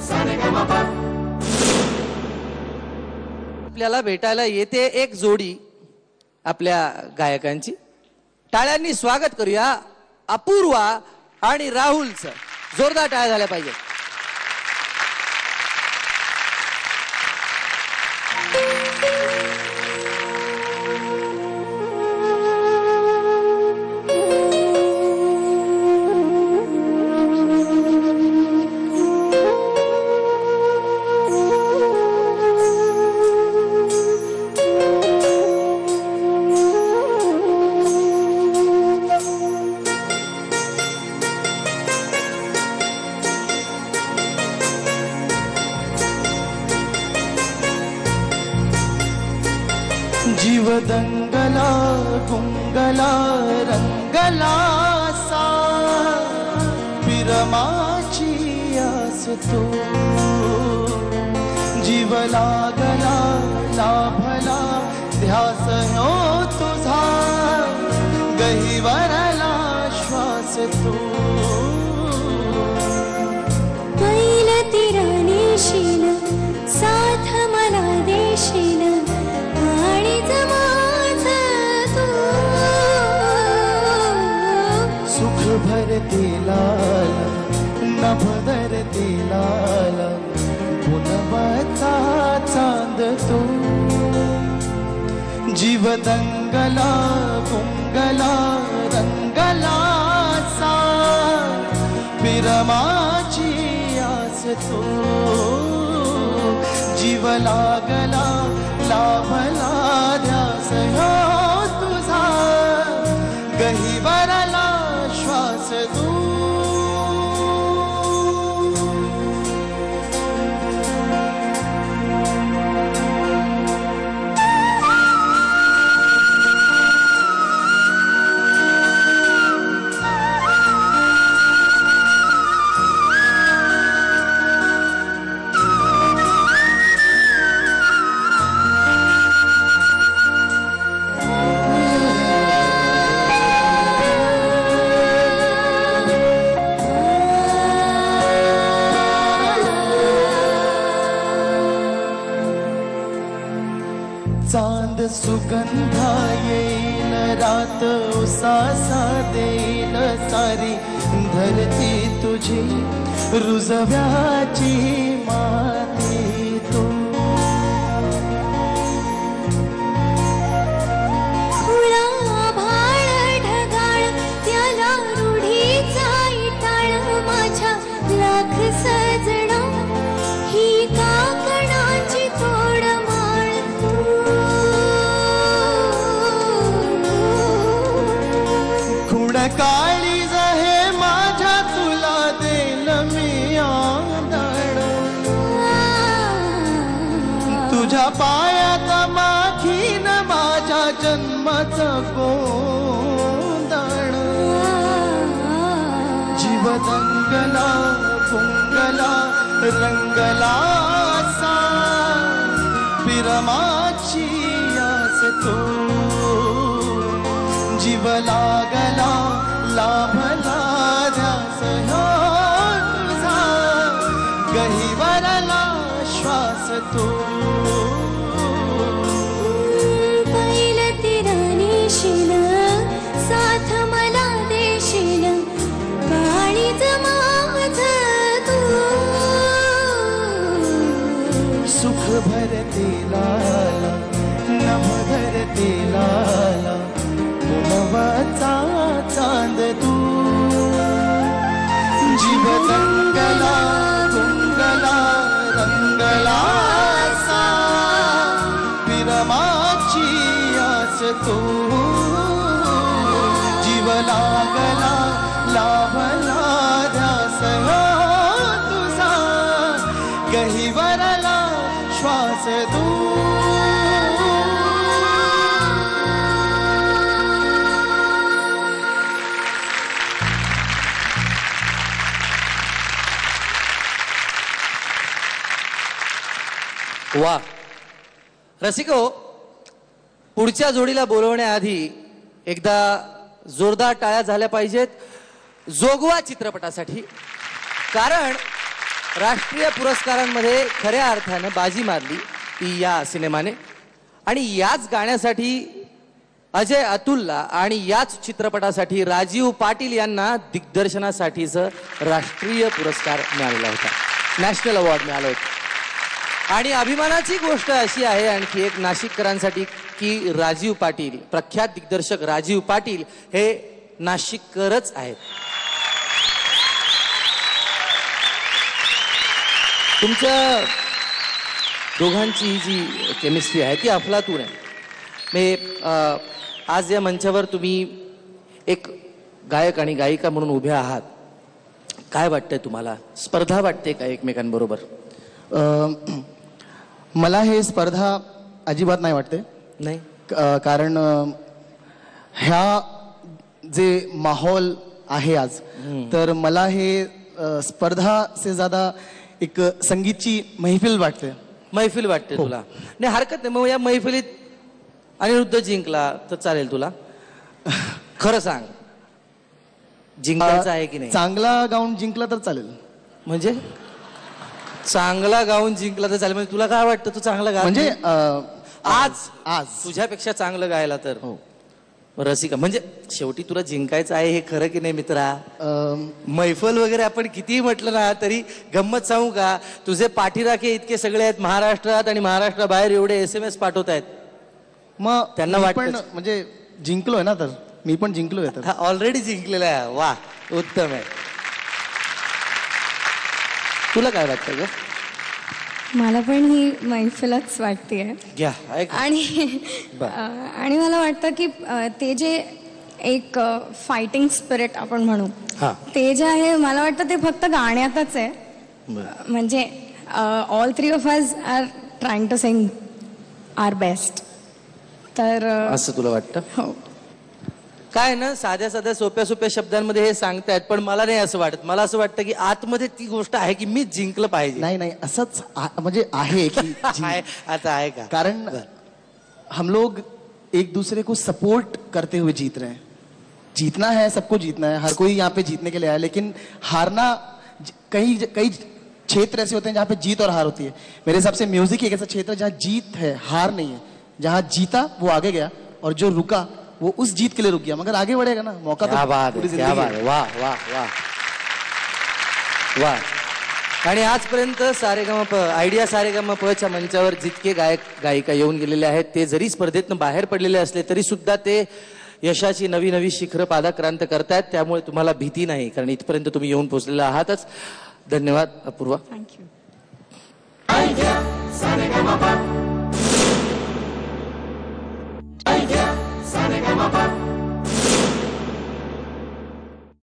आपल्याला भेटायला येते एक जोडी आपल्या गायकांची. टाळ्यांनी स्वागत करूया अपूर्वा आणि राहुलचं. जोरदार टाळ्या झाल्या पाहिजे. जीव दंगला गुंगला रंगला सा विरमाची आस तो जीव लागला लाभला ध्यास हो तुझा गहिवरला श्वास तो बैल तिराणीशील साथ मला देशील सुख भरते लाल नभ धरते लाल पुनवाचा चांद तो जीव दंगला गुंगला रंगला सा विरमाची आस तो जीव लागला लाभला ध्यास हो तुझा गहिवरला श्वास तू चांद सुगंधा येईल रात उसासा देईल सारी धरती तुझी रुजव्याची माती तू खुळा भाळ ढगाळ त्याला रूढीचा इटाळ माझ्या लाख सजना ही काकणाची तोड काळी जहे माझ्या तुला देल मी आंधळ तुझ्या पायात माखीन माझ्या जन्माचं गोंधळ जीव दंगला गुंगला रंगला सा विरमाची आस तो जीव लागला लाभला ध्यास हो तुझा गहिवरला श्वास तो बैल तिराणीशील साथ मला देशील काळीज माझ तू सुख भरते लाला नभ धरते लाला पुनवाचा चांद तू जीव दंगला गुंगला रंगला सा विरमाची आस तो जीव लागला लाभला ध्यास हो तुझा गहिवरला श्वास तू वा. रसिको, पुढच्या जोडीला बोलवण्याआधी एकदा जोरदार टाळ्या झाल्या पाहिजेत जोगवा चित्रपटासाठी. कारण राष्ट्रीय पुरस्कारांमध्ये खऱ्या अर्थानं बाजी मारली ती या सिनेमाने. आणि याच गाण्यासाठी अजय अतुलला आणि याच चित्रपटासाठी राजीव पाटील यांना दिग्दर्शनासाठीचं राष्ट्रीय पुरस्कार मिळालेला होता, नॅशनल अवॉर्ड मिळालं होतं. आणि अभिमानाची गोष्ट अशी आहे आणखी एक नाशिककरांसाठी की राजीव पाटील, प्रख्यात दिग्दर्शक राजीव पाटील हे नाशिककरच आहेत. तुमच्या दोघांची जी केमिस्ट्री आहे ती अफलातून आहे. आज या मंचावर तुम्ही एक गायक आणि गायिका म्हणून उभ्या आहात. काय वाटतंय तुम्हाला? स्पर्धा वाटते का एकमेकांबरोबर? मला हे स्पर्धा अजिबात नाही वाटते. नाही, कारण ह्या जे माहोल आहे आज, तर मला हे स्पर्धा से ज्यादा एक संगीतची महफिल वाटते. मैफिल वाटते तुला? नाही, हरकत नाही. मग या मैफिलीत अनिरुद्ध जिंकला तर चालेल तुला? खरं सांग, जिंकायचं आहे की नाही? चांगला गाऊन जिंकला तर चालेल. म्हणजे चांगला गाऊन जिंकला तर चालेल म्हणजे तुला काय वाटतं? तू चांगला गा म्हणजे आज तुझ्यापेक्षा चांगलं गायला तर रसिका. म्हणजे शेवटी तुला जिंकायचं आहे हे खरं की नाही मित्रा? मैफल वगैरे आपण कितीही म्हटलं ना तरी गंमत सांगू का, तुझे पाठीराखे इतके सगळे आहेत महाराष्ट्रात आणि महाराष्ट्राबाहेर एवढे SMS पाठवत आहेत. मग त्यांना मी वाटतं- पण म्हणजे जिंकलोय ना, तर मी पण जिंकलोय. तर ऑलरेडी जिंकलेला आहे. वा, उत्तम आहे. तुला काय वाटतं ग? मला पण ही मैफिलच वाटतेय. घ्या ऐक. आणि आणि मला वाटतं की ते जे एक फायटिंग स्पिरिट आपण म्हणू, हा. ते जे आहे मला वाटतं ते फक्त गाण्यातच आहे. म्हणजे all three of us are trying to sing our best. तर असं तुला वाटतं? हो. काय ना, साध्या साध्या सोप्या सोप्या शब्दांमध्ये हे सांगतायत, पण मला नाही असं वाटत. मला असं वाटतं की आतमध्ये ती गोष्ट आहे की मी जिंकलं पाहिजे. नाही असंच म्हणजे आहे की आहे, आता आहे का? कारण हम लोग एक दूसरे को सपोर्ट करते हुए जीत रहे हैं. जीतना है, सबको जीतना है, हर कोई यहाँ पे जीतने के लिए आया. लेकिन हारना, कई कई क्षेत्र ऐसे होते हैं जहाँ पे जीत और हार होती है. मेरे हिसाब से म्यूजिक एक ऐसा क्षेत्र है जहाँ जीत है, हार नहीं है. जहाँ जीता वो आगे गया और जो रुका वो उस जीत के लिए रुक गया, मगर आगे बढ़ेगा ना. मौका क्या तो बात पूरी है, क्या जिंदगी बात है. है. वाह वाह वाह वाह. आणि आजपर्यंत सारेगमप आयडिया सारेगमपच्या मंचावर जितके गायक गायिका येऊन गेलेले आहेत ते जरी स्पर्धेतनं बाहेर पडलेले असले तरी सुद्धा ते यशाची नवी नवी शिखरं पादाक्रांत करतायत. त्यामुळे तुम्हाला भीती नाही, कारण इथपर्यंत तुम्ही येऊन पोहोचलेला आहातच. धन्यवाद अपूर्वा. थँक्यू.